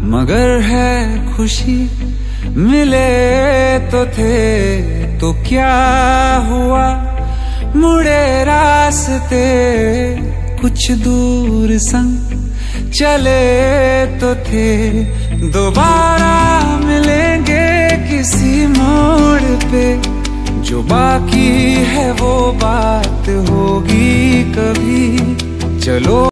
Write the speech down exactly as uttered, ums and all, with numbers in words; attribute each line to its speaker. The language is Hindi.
Speaker 1: मगर है खुशी मिले तो थे, तो क्या हुआ मुड़े रास्ते कुछ दूर संग चले तो थे। दोबारा मिलेंगे किसी मोड़ पे, जो बाकी है वो बात होगी कभी। चलो